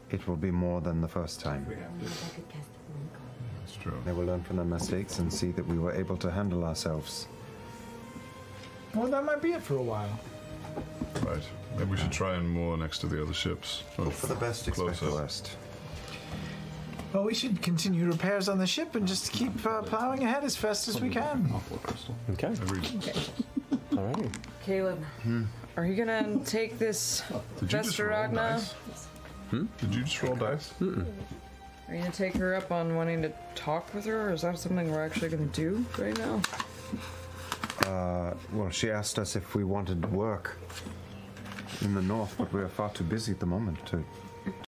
it will be more than the first time. That's true. They will learn from their mistakes and see that we were able to handle ourselves. Well, that might be it for a while. Right. Maybe we should try and moor next to the other ships. Hope for the best, expect the worst. Well, we should continue repairs on the ship and just keep plowing ahead as fast as we can. Okay. All right. Caleb, are you gonna take this Did you just roll Vestaragna? dice? Did you just roll dice? Are you gonna take her up on wanting to talk with her, or is that something we're actually gonna do right now? Well, she asked us if we wanted work in the north, but we are far too busy at the moment to